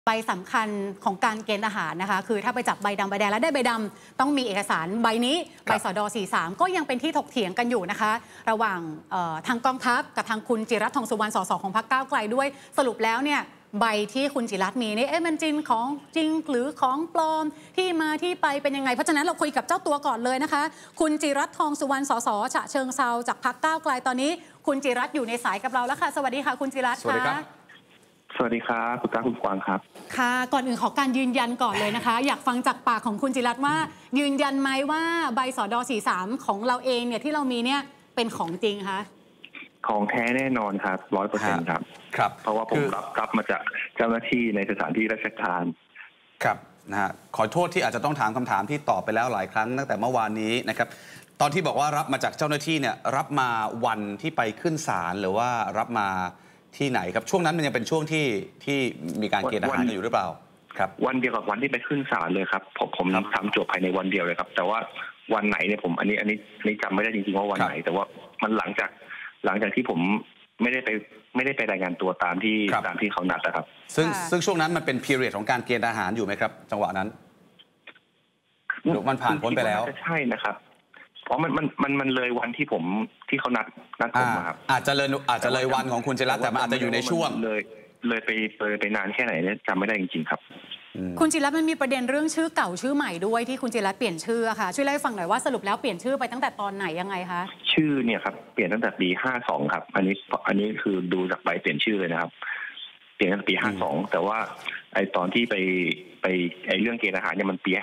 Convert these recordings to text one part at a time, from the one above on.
ใบสำคัญของการเกณฑ์ทหารนะคะคือถ้าไปจับใบดำใบแดงแล้วได้ใบดำต้องมีเอกสารใบนี้ใบสด43ก็ยังเป็นที่ถกเถียงกันอยู่นะคะระหว่างทางกองทัพกับทางคุณจิรัตน์ ทองสุวรรณ สสของพรรคก้าวไกลด้วยสรุปแล้วเนี่ยใบที่คุณจิรัตน์มีนี่มันจริงของจริงหรือของปลอมที่มาที่ไปเป็นยังไงเพราะฉะนั้นเราคุยกับเจ้าตัวก่อนเลยนะคะคุณจิรัตน์ ทองสุวรรณ สสฉะเชิงเทราจากพรรคก้าวไกลตอนนี้คุณจิรัตน์อยู่ในสายกับเราแล้วค่ะสวัสดีค่ะคุณจิรัตน์ค่ะสวัสดีครับคุณตาคุณกวางครับค่ะก่อนอื่นขอการยืนยันก่อนเลยนะคะอยากฟังจากปากของคุณจิรัตน์ว่ายืนยันไหมว่าใบสด43ของเราเองเนี่ยที่เรามีเนี่ยเป็นของจริงคะของแท้แน่นอนครับ100%ครับครับเพราะว่าผมรับมาจากเจ้าหน้าที่ในสถานที่ราชการครับนะฮะขอโทษที่อาจจะต้องถามคำถามที่ตอบไปแล้วหลายครั้งตั้งแต่เมื่อวานนี้นะครับตอนที่บอกว่ารับมาจากเจ้าหน้าที่เนี่ยรับมาวันที่ไปขึ้นศาลหรือว่ารับมาที่ไหนครับช่วงนั้นมันยังเป็นช่วงที่มีการเกณฑ์ทหารกันอยู่หรือเปล่าครับวันเดียวกับวันที่ไปขึ้นศาลเลยครับผมทำจบภายในวันเดียวเลยครับแต่ว่าวันไหนเนี่ยผมอันนี้จำไม่ได้จริงๆว่าวันไหนแต่ว่ามันหลังจากที่ผมไม่ได้ไปรายงานตัวตามที่เขานัดนะครับซึ่งช่วงนั้นมันเป็นพีเรียดของการเกณฑ์ทหารอยู่ไหมครับจังหวะนั้นหรือมันผ่านพ้นไปแล้วใช่นะครับเพราะมันเลยวันที่เขานัดผมครับอาจจะเลยวันของคุณจิรัตน์แต่มันอาจจะอยู่ในช่วงเลยไปนานแค่ไหนเนี่ยจำไม่ได้จริงๆครับคุณจิรัตน์มันมีประเด็นเรื่องชื่อเก่าชื่อใหม่ด้วยที่คุณจิรัตน์เปลี่ยนชื่อค่ะช่วยเล่าให้ฟังหน่อยว่าสรุปแล้วเปลี่ยนชื่อไปตั้งแต่ตอนไหนยังไงคะชื่อเนี่ยครับเปลี่ยนตั้งแต่ปี52ครับอันนี้คือดูจากใบเปลี่ยนชื่อเลยนะครับเปลี่ยนตั้งแต่ปี52แต่ว่าไอตอนที่ไปไอเรื่องเกณฑ์ทหารเนี่ยมันปี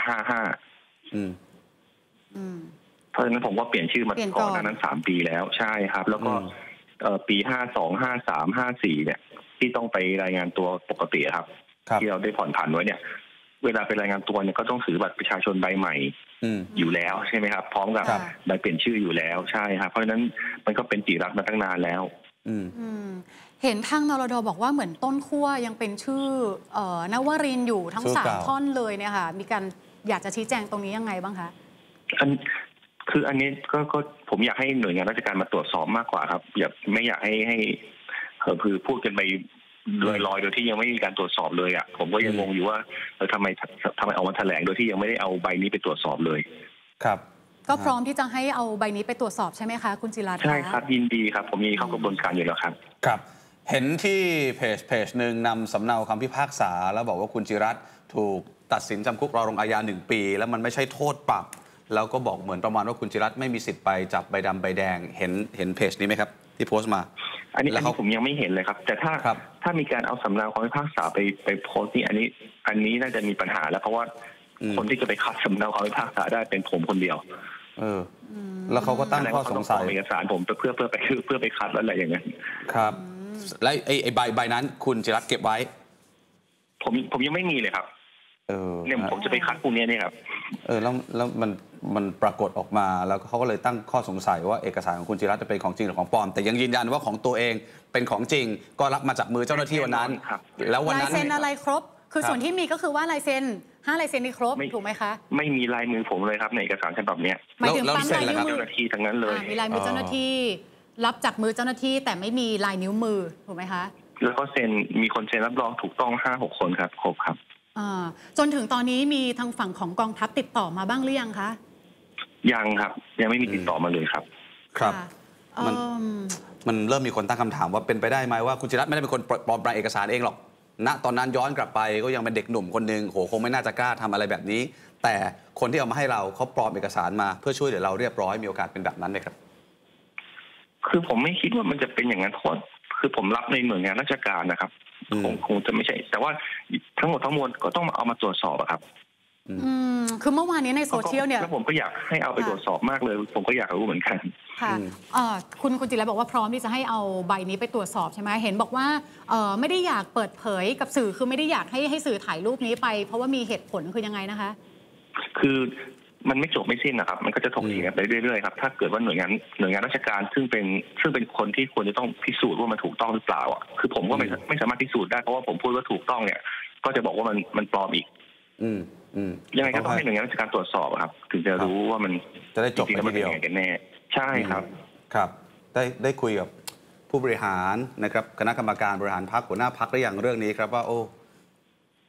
55เพราะฉะนั้นผมว่าเปลี่ยนชื่อมาก่อนนั้น3 ปีแล้วใช่ครับแล้วก็ปี52 53 54เนี่ยที่ต้องไปรายงานตัวปกติครับที่เราได้ผ่อนผันไว้เนี่ยเวลาไปรายงานตัวเนี่ยก็ต้องถือบัตรประชาชนใบใหม่อยู่แล้วใช่ไหมครับพร้อมกับใบเปลี่ยนชื่ออยู่แล้วใช่ครับเพราะฉะนั้นมันก็เป็นจิรัตน์มาตั้งนานแล้วเห็นทางนรด.บอกว่าเหมือนต้นขั้วยังเป็นชื่อนวรินทร์อยู่ทั้ง3 ท่อนเลยเนี่ยค่ะมีการอยากจะชี้แจงตรงนี้ยังไงบ้างคะอันนี้ก็ผมอยากให้หน่วยงานราชการมาตรวจสอบมากกว่าครับไม่อยากให้คือพูดกันไปลอยๆโดยที่ยังไม่มีการตรวจสอบเลยอ่ะผมก็ยังงงอยู่ว่าทำไมออกมาแถลงโดยที่ยังไม่ได้เอาใบนี้ไปตรวจสอบเลยครับก็พร้อมที่จะให้เอาใบนี้ไปตรวจสอบใช่ไหมคะคุณจิรัตน์ใช่ครับยินดีครับผมมีเข้ากระบวนการอยู่แล้วครับครับเห็นที่เพจหนึ่งนำสำเนาคำพิพากษาแล้วบอกว่าคุณจิรัตน์ถูกตัดสินจำคุกรอลงอาญา1 ปีแล้วมันไม่ใช่โทษปรับแล้วก็บอกเหมือนประมาณว่าคุณจิรัตน์ไม่มีสิทธิ์ไปจับใบดำใบแดงเห็นเพจนี้ไหมครับที่โพสต์มาอันนี้ผมยังไม่เห็นเลยครับแต่ถ้ามีการเอาสำเนาคำพิพากษาไปโพสต์นี่อันนี้น่าจะมีปัญหาแล้วเพราะว่าคนที่จะไปคัดสำเนาคำพิพากษาได้เป็นผมคนเดียวแล้วเขาก็ตั้งข้อสงสัยเอกสารผมเพื่อไปคัดอะไรอย่างเงี้ยครับแล้วไอ้ใบนั้นคุณจิรัตน์เก็บไว้ผมยังไม่มีเลยครับเนี่ยผมจะไปคัดพวกนี้เนี่ยครับแล้วมันปรากฏออกมาแล้วเขาก็เลยตั้งข้อสงสัยว่าเอกสารของคุณจิรัตน์จะเป็นของจริงหรือของปลอมแต่ยังยืนยันว่าของตัวเองเป็นของจริงก็รับมาจากมือเจ้าหน้าที่วันนั้นแล้ววันนั้นลายเซ็นอะไรครบคือส่วนที่มีก็คือว่าลายเซ็น5 ลายเซ็นนี่ครบถูกไหมคะไม่มีลายมือผมเลยครับในเอกสารฉบับนี้หมายถึงปั๊มลายนิ้วมือเจ้าหน้าที่ทั้งนั้นเลยมีลายมือเจ้าหน้าที่รับจากมือเจ้าหน้าที่แต่ไม่มีลายนิ้วมือถูกไหมคะแล้วก็มีคนเซ็นรับรองถูกต้อง5-6 คนครับครบครับจนถึงตอนนี้มีทางฝั่งของกองทัพติดต่อมาบ้างหรือยังคะยังครับยังไม่มีติดต่อมาเลยครับครับมันเริ่มมีคนตั้งคำถามว่าเป็นไปได้ไหมว่าคุณจิรัตน์ไม่ได้เป็นคนปลอมแปลงเอกสารเองหรอกณตอนนั้นย้อนกลับไปก็ยังเป็นเด็กหนุ่มคนหนึ่งคงไม่น่าจะกล้าทำอะไรแบบนี้แต่คนที่เอามาให้เราเขาปลอมเอกสารมาเพื่อช่วยเหลือเราเรียบร้อยมีโอกาสเป็นแบบนั้นไหมครับคือผมไม่คิดว่ามันจะเป็นอย่างนั้นเพราะคือผมรับในหน่วยงานราชการนะครับคงจะไม่ใช่แต่ว่าทั้งหมดทั้งมวลก็ต้องเอามาตรวจสอบครับคือเมื่อวานนี้ในโซเชียลเนี่ยแล้วผมก็อยากให้เอาไปตรวจสอบมากเลยผมก็อยากรู้เหมือนกันค่ะคุณจิรัตน์บอกว่าพร้อมที่จะให้เอาใบนี้ไปตรวจสอบใช่ไหมเห็นบอกว่าไม่ได้อยากเปิดเผยกับสื่อคือไม่ได้อยากให้สื่อถ่ายรูปนี้ไปเพราะว่ามีเหตุผลคือยังไงนะคะคือมันไม่จบไม่สิ้นนะครับมันก็จะถกเถียงกันไปเรื่อยๆครับถ้าเกิดว่าหน่วยงานราชการซึ่งเป็นคนที่ควรจะต้องพิสูจน์ว่ามันถูกต้องหรือเปล่าอ่ะคือผมก็ไม่สามารถพิสูจน์ได้เพราะว่าผมพูดว่าถูกต้องเนี่ยก็จะบอกว่ามันปลอมอีกยังไงก็ต้องให้หน่วยงานราชการตรวจสอบครับถึงจะรู้ว่ามันจะได้จบไปทีเดียวกันแน่ใช่ครับครับได้คุยกับผู้บริหารนะครับคณะกรรมการบริหารพรรคหัวหน้าพรรคได้อย่างเรื่องนี้ครับว่าโอ้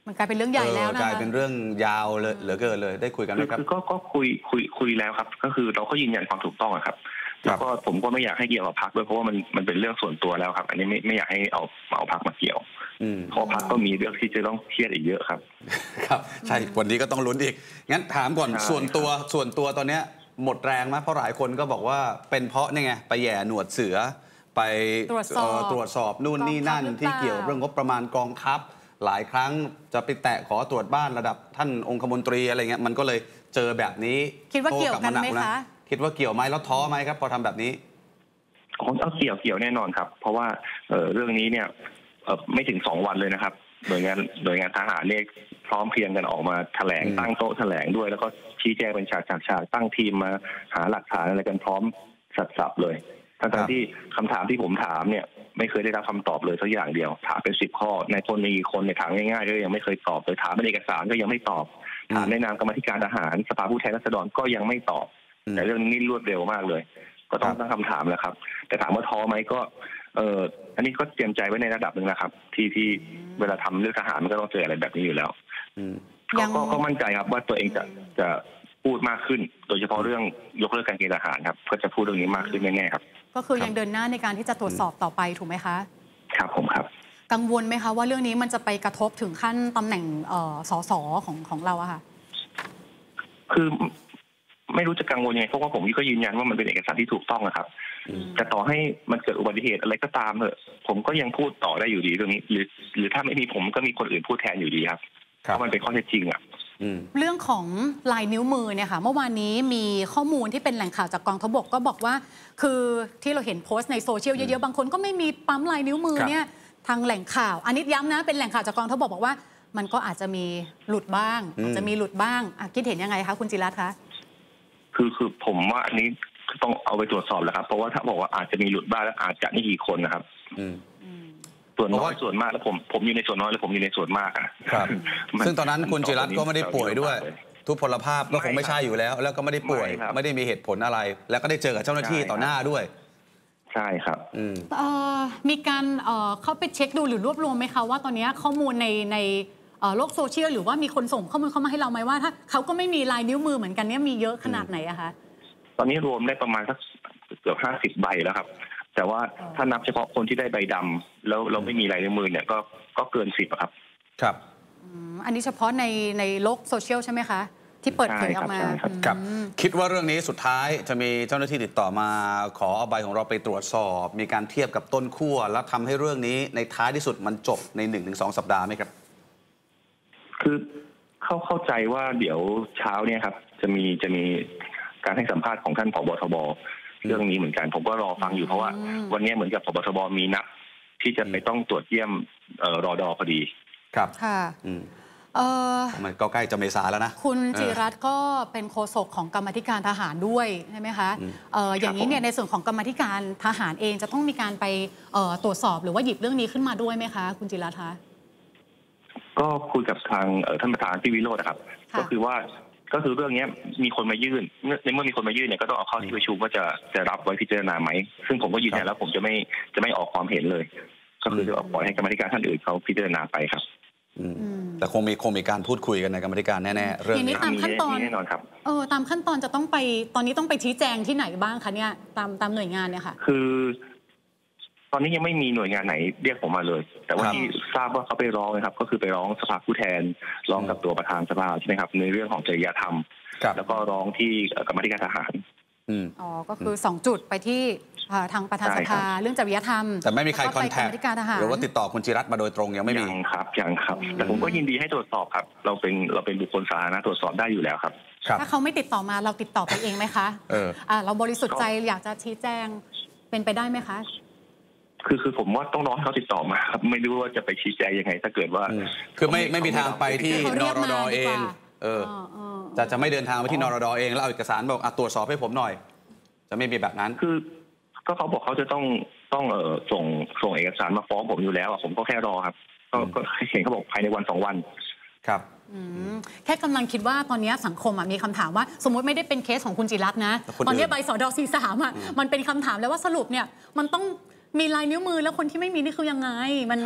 มันกลายเป็นเรื่องใหญ่แล้วนะคะกลายเป็นเรื่องยาวเลยเหลือเกินเลยได้คุยกันไหมครับก็คุยแล้วครับก็คือเราก็ยืนยันความถูกต้องครับแล้วก็ผมก็ไม่อยากให้เกี่ยวกับพรรคด้วยเพราะว่ามันเป็นเรื่องส่วนตัวแล้วครับอันนี้ไม่อยากให้เอาพรรคมาเกี่ยวเพราะพรรคก็มีเรื่องที่จะต้องเครียดอีกเยอะครับครับใช่วันนี้ก็ต้องลุ้นอีกงั้นถามก่อนส่วนตัวตอนเนี้ยหมดแรงไหมเพราะหลายคนก็บอกว่าเป็นเพราะนี่ไงไปแย่หนวดเสือไปตรวจสอบนู่นนี่นั่นที่เกี่ยวเรื่องงบประมาณกองทัพหลายครั้งจะไปแตะขอตรวจบ้านระดับท่านองคมนตรีอะไรเงี้ยมันก็เลยเจอแบบนี้คิดว่าเกี่ยวกันไหมคะคิดว่าเกี่ยวไหมแล้วท้อไหมครับพอทำแบบนี้เอาเกี่ยวแน่นอนครับเพราะว่าเรื่องนี้เนี่ยไม่ถึง2 วันเลยนะครับหน่วยงานทหารเนี่ยพร้อมเพรียงกันออกมาแถลงตั้งโต๊ะแถลงด้วยแล้วก็ชี้แจงเป็นฉากตั้งทีมมาหาหลักฐานอะไรกันพร้อมสับเลยทั้งที่คำถามที่ผมถามเนี่ยไม่เคยได้รับคำตอบเลยสักอย่างเดียวถามเป็น10 ข้อในคนมีกี่คนในถามง่ายๆก็ยังไม่เคยตอบเลยถามเป็นเอกสารก็ยังไม่ตอบถามในนามกรรมธิการทหารสภาผู้แทนราษฎรก็ยังไม่ตอบแต่เรื่องนี้รวดเร็วมากเลยก็ต้องตั้งคำถามแหละครับแต่ถามว่าท้อไหมก็อันนี้ก็เตรียมใจไว้ในระดับหนึ่งนะครับที่เวลาทำเรื่องทหารมันก็ต้องเจออะไรแบบนี้อยู่แล้วก็มั่นใจครับว่าตัวเองจะพูดมากขึ้นโดยเฉพาะเรื่องยกเลิกการเกณฑ์ทหารครับก็จะพูดเรื่องนี้มากขึ้นแน่ๆครับก็คือยังเดินหน้าในการที่จะตรวจสอบต่อไปถูกไหมคะครับผมครับกังวลไหมคะว่าเรื่องนี้มันจะไปกระทบถึงขั้นตำแหน่งสสของเราอะค่ะคือไม่รู้จะกังวลยังไงเพราะว่าผมก็ยืนยันว่ามันเป็นเอกสารที่ถูกต้องนะครับแต่ต่อให้มันเกิดอุบัติเหตุอะไรก็ตามเถอะผมก็ยังพูดต่อได้อยู่ดีเรื่องนี้หรือถ้าไม่มีผมก็มีคนอื่นพูดแทนอยู่ดีครับเพราะมันเป็นข้อเท็จจริงอ่ะเรื่องของลายนิ้วมือเนี่ยค่ะเมื่อวานนี้มีข้อมูลที่เป็นแหล่งข่าวจากกองทัพบกก็บอกว่าคือที่เราเห็นโพสต์ในโซเชียลเยอะๆบางคนก็ไม่มีปั๊มลายนิ้วมือเนี่ยทางแหล่งข่าวอันนี้ย้ำนะเป็นแหล่งข่าวจากกองทัพบกบอกว่ามันก็อาจจะมีหลุดบ้างอาจจะมีหลุดบ้างคิดเห็นยังไงคะคุณจิรัตน์คะคือผมว่าอันนี้ต้องเอาไปตรวจสอบแล้วครับเพราะว่าถ้าบอกว่าอาจจะมีหลุดบ้างแล้วอาจจะนี่กี่คนนะครับส่วนน้อยส่วนมากแล้วผมอยู่ในส่วนน้อยแล้วผมอยู่ในส่วนมากครับซึ่งตอนนั้นคุณจิรัตน์ก็ไม่ได้ป่วยด้วยทุพพลภาพก็คงไม่ใช่อยู่แล้วแล้วก็ไม่ได้ป่วยไม่ได้มีเหตุผลอะไรแล้วก็ได้เจอกับเจ้าหน้าที่ต่อหน้าด้วยใช่ครับมีการเข้าไปเช็คดูหรือรวบรวมไหมคะว่าตอนนี้ข้อมูลในโลกโซเชียลหรือว่ามีคนส่งข้อมูลเข้ามาให้เราไหมว่าถ้าเขาก็ไม่มีลายนิ้วมือเหมือนกันเนี่ยมีเยอะขนาดไหนอะคะตอนนี้รวมได้ประมาณสักเกือบ50 ใบแล้วครับแต่ว่าถ้านับเฉพาะคนที่ได้ใบดำแล้วเราไม่มีลายนิ้วมือเนี่ยก็เกิน10ครับครับอันนี้เฉพาะในโลกโซเชียลใช่ไหมคะที่เปิดเผยออกมาครับคิดว่าเรื่องนี้สุดท้ายจะมีเจ้าหน้าที่ติดต่อมาขอเอาใบของเราไปตรวจสอบมีการเทียบกับต้นขั้วแล้วทำให้เรื่องนี้ในท้ายที่สุดมันจบใน 1-2 สัปดาห์ไหมครับคือเข้าใจว่าเดี๋ยวเช้าเนี่ยครับจะมีการให้สัมภาษณ์ของท่านผบ.ทบ.เรื่องนี้เหมือนกันผมก็รอฟังอยู่เพราะว่าวันนี้เหมือนกับผบ.ทบ.มีนัดที่จะไปต้องตรวจเยี่ยมรด.พอดีครับค่ะมันก็ใกล้จะเมษาแล้วนะคุณจิรัตน์ก็เป็นโฆษกของกรรมธิการทหารด้วยใช่ไหมคะอย่างนี้เนี่ยในส่วนของกรรมธิการทหารเองจะต้องมีการไปตรวจสอบหรือว่าหยิบเรื่องนี้ขึ้นมาด้วยไหมคะคุณจิรัตน์คะก็คุยกับทางท่านประธานพี่วิโรจน์นะครับก็คือเรื่องนี้มีคนมายื่นในเมื่อมีคนมายื่นเนี่ยก็ต้องเอาเข้าที่ประชุมว่าจะรับไว้พิจารณาไหมซึ่งผมก็ยืนยันแล้วผมจะไม่ออกความเห็นเลยก็คือจะปล่อยให้กรรมธิการท่านอื่นเขาพิจารณาไปครับแต่คงมีการพูดคุยกันในกรรมธิการแน่ๆเรื่องนี้ตามขั้นตอนแน่นอนครับตามขั้นตอนจะต้องไปตอนนี้ต้องไปชี้แจงที่ไหนบ้างคะเนี่ยตามหน่วยงานเนี่ยค่ะคือตอนนี้ยังไม่มีหน่วยงานไหนเรียกผมมาเลยแต่ว่าที่ทราบว่าเขาไปร้องนะครับก็คือไปร้องสภาผู้แทนร้องกับตัวประธานสภาใช่ไหมครับในเรื่องของจริยธรรมแล้วก็ร้องที่กรรมธิการทหารก็คือ2จุดไปที่ทางประธานสภาเรื่องจริยธรรมแต่ไม่มีใครคอนแทคหรือว่าติดต่อคุณจิรัตน์มาโดยตรงยังไม่มียังครับแต่ผมก็ยินดีให้ตรวจสอบครับเราเป็นบุคคลสาธารณะตรวจสอบได้อยู่แล้วครับถ้าเขาไม่ติดต่อมาเราติดต่อไปเองไหมคะเราบริสุทธิ์ใจอยากจะชี้แจงเป็นไปได้ไหมคะคือผมว่าต้องรอให้เขาติดต่อมาครับไม่รู้ว่าจะไปชี้แจงยังไงถ้าเกิดว่าคือไม่มีทางไปที่นรด.เองจะไม่เดินทางไปที่นรด.เองแล้วเอาเอกสารบอกตรวจสอบให้ผมหน่อยจะไม่มีแบบนั้นคือก็เขาบอกเขาจะต้องส่งเอกสารมาฟ้องผมอยู่แล้วผมก็แค่รอครับก็เห็นเขาบอกภายในวัน2 วันครับแค่กำลังคิดว่าตอนนี้สังคมมีคำถามว่าสมมติไม่ได้เป็นเคสของคุณจิรัตน์นะตอนนี้ใบสด.43มันเป็นคำถามแล้วว่าสรุปเนี่ยมันต้องมีลายนิ้วมือแล้วคนที่ไม่มีนี่คือยังไงมัน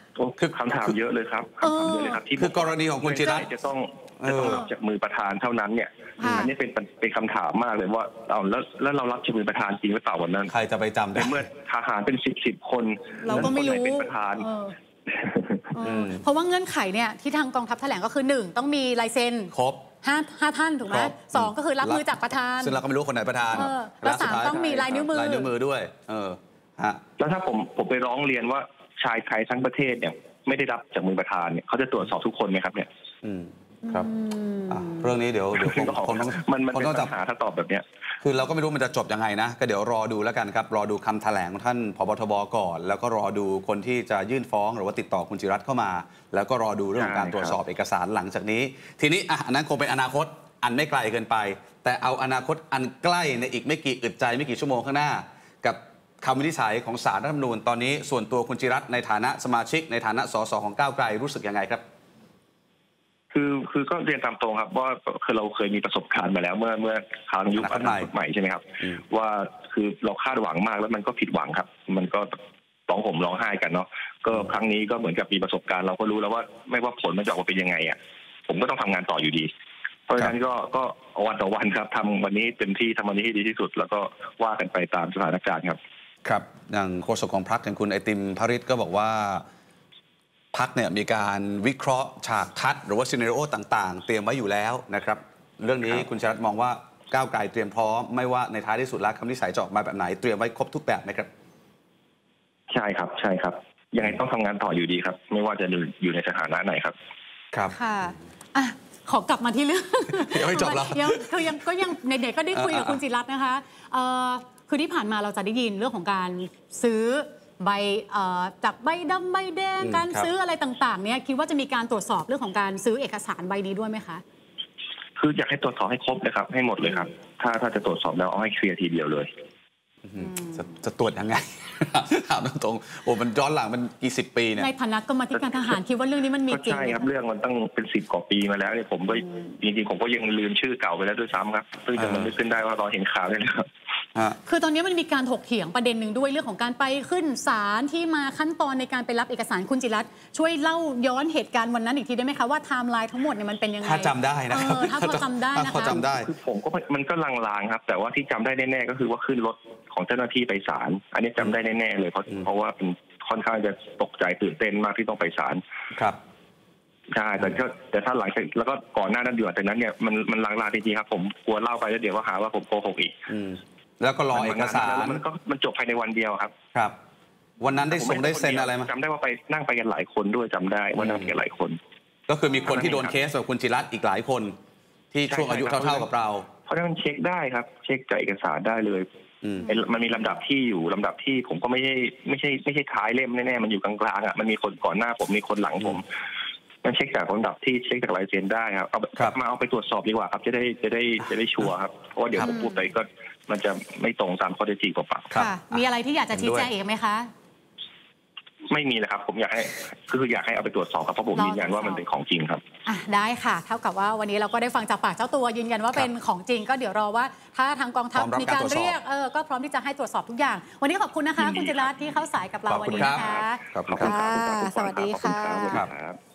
คือคำถามเยอะเลยครับคำถามเยอะเลยครับที่คือกรณีของคุณจิรัตน์จะต้องรับจากมือประธานเท่านั้นเนี่ยอันนี้เป็นคำถามมากเลยว่าเอาแล้วเรารับจากมือประธานจริงหรือเปล่าวันนั้นใครจะไปจำได้เมื่อทหารเป็นสิบคนเราก็ไม่รู้เป็นประธานเพราะว่าเงื่อนไขเนี่ยที่ทางกองทัพแถลงก็คือ1ต้องมีลายเซ็นครบห้าท่านถูกไหม2ก็คือรับมือจากประธานซึ่งเราก็ไม่รู้คนไหนประธานแล้ว3ต้องมีลายนิ้วมือด้วยแล้วถ้าผมไปร้องเรียนว่าชายไทยทั้งประเทศเนี่ยไม่ได้รับจากมือประธานเนี่ยเขาจะตรวจสอบทุกคนไหมครับเนี่ยครับเรื่องนี้เดี๋ยวคงต้องจับหาถ้าตอบแบบเนี้ยคือเราก็ไม่รู้มันจะจบยังไงนะก็เดี๋ยวรอดูแล้วกันครับรอดูคำแถลงของท่านผบ.ทบ.ก่อนแล้วก็รอดูคนที่จะยื่นฟ้องหรือว่าติดต่อคุณจิรัตน์เข้ามาแล้วก็รอดูเรื่องของการตรวจสอบเอกสารหลังจากนี้ทีนี้อันนั้นคงเป็นอนาคตอันไม่ไกลเกินไปแต่เอาอนาคตอันใกล้ในอีกไม่กี่อึดใจไม่กี่ชั่วโมงข้างหน้ากับคำวินิจฉัยของศาลรัฐธรรมนูญตอนนี้ส่วนตัวคุณจิรัตน์ในฐานะสมาชิกในฐานะสสของก้าวไกลรู้สึกยังไงครับคือก็เรียนตามตรงครับว่าคือเราเคยมีประสบการณ์มาแล้วเมื่อครั้งยุคอนาคตใหม่ใช่ไหมครับว่าคือเราคาดหวังมากแล้วมันก็ผิดหวังครับมันก็ร้องห่มร้องไห้กันเนาะก็ครั้งนี้ก็เหมือนกับมีประสบการณ์เราก็รู้แล้วว่าไม่ว่าผลมันจะออกมาเป็นยังไงอ่ะผมก็ต้องทำงานต่ออยู่ดีเพราะฉะนั้นก็วันต่อวันครับทำวันนี้เต็มที่ทำวันนี้ให้ดีที่สุดแล้วก็ว่ากันไปตามสถานการณ์ครับครับอย่างโฆษกของพรรคอย่างคุณไอติมพริตก็บอกว่าพรรคเนี่ยมีการวิเคราะห์ฉากทัศน์หรือว่าซีนาริโอต่างๆเตรียมไว้อยู่แล้วนะครับเรื่องนี้คุณชรัตน์มองว่าก้าวไกลเตรียมพร้อมไม่ว่าในท้ายที่สุดแล้วคำวินิจฉัยจะออกมาแบบไหนเตรียมไว้ครบทุกแบบไหมครับใช่ครับยังไงต้องทำงานต่ออยู่ดีครับไม่ว่าจะอยู่ในสถานะไหนครับครับค่ะขอกลับมาที่เรื่องยังไม่จบแล้วคือยังเด็กๆก็ได้คุยกับคุณจิรัตน์นะคะคือที่ผ่านมาเราจะได้ยินเรื่องของการซื้อใบจากใบดำใบแดงการซื้ออะไรต่างๆเนี่ยคิดว่าจะมีการตรวจสอบเรื่องของการซื้อเอกสารใบนี้ด้วยไหมคะคืออยากให้ตรวจสอบให้ครบเลยครับให้หมดเลยครับถ้าจะตรวจสอบแล้วเอาให้เคลียร์ทีเดียวเลยจะตรวจยังไงถามตรงๆโอ้มันย้อนหลังมันกี่สิบปีเนี่ยในฐานะกรรมการทหารคิดว่าเรื่องนี้มันมีจริงใช่ครับเรื่องมันตั้งเป็น10 กว่าปีมาแล้วเนี่ยผมก็จริงๆผมก็ยังลืมชื่อเก่าไปแล้วด้วยซ้ำครับซึ่งจะมันนึกขึ้นได้ว่าเราเห็นข่าวเลยครับคือตอนนี้มันมีการถกเถียงประเด็นหนึ่งด้วยเรื่องของการไปขึ้นศาลที่มาขั้นตอนในการไปรับเอกสารคุณจิรัตน์ช่วยเล่าย้อนเหตุการณ์วันนั้นอีกทีได้ไหมคะว่าไทม์ไลน์ทั้งหมดเนี่ยมันเป็นยังไงถ้าจำได้นะครับถ้าพอจำได้นะคะคือผมก็มันก็ลางๆครับแต่ว่าที่จำได้แน่ๆก็คือว่าขึ้นรถของเจ้าหน้าที่ไปศาลอันนี้จำได้แน่ๆเลยเพราะว่าเป็นค่อนข้างจะตกใจตื่นเต้นมากที่ต้องไปศาลครับใช่แต่ถ้าหลังจากแล้วก็ก่อนหน้านั้นจากนั้นเนี่ยมันลางๆจริงๆครับผมกลัวเล่าไปแล้วเดี๋ยวว่าหาว่าผมโกหกอีกแล้วก็รอเอกสารมันจบภายในวันเดียวครับครับวันนั้นได้เซ็นอะไรมาจำได้ว่าไปนั่งไปกันหลายคนด้วยจำได้ว่านั่งไปกันหลายคนก็คือมีคนที่โดนเคสแบบคุณจิรัตน์อีกหลายคนที่ช่วงอายุเท่าๆกับเราเพราะฉะนั้นเช็คได้ครับเช็คจากเอกสารได้เลยมันมีลำดับที่อยู่ลำดับที่ผมก็ไม่ใช่ท้ายเล่มแน่ๆมันอยู่กลางๆอ่ะมันมีคนก่อนหน้าผมมีคนหลังผมมันเช็คจากลำดับที่เช็คจากลายเซ็นได้ครับเอาไปตรวจสอบดีกว่าครับจะได้ชัวร์ครับเพราะว่าเดี๋ยวผมพูดไปก็มันจะไม่ตรงตามข้อเท็จจริงเปล่าๆมีอะไรที่อยากจะชี้แจงอีกไหมคะไม่มีเลยครับผมอยากให้เอาไปตรวจสอบครับเพราะผมยืนยันว่ามันเป็นของจริงครับได้ค่ะเท่ากับว่าวันนี้เราก็ได้ฟังจากปากเจ้าตัวยืนยันว่าเป็นของจริงก็เดี๋ยวรอว่าถ้าทางกองทัพมีการเรียกก็พร้อมที่จะให้ตรวจสอบทุกอย่างวันนี้ขอบคุณนะคะคุณจิรัตน์ที่เข้าสายกับเราวันนี้นะคะขอบคุณครับสวัสดีค่ะ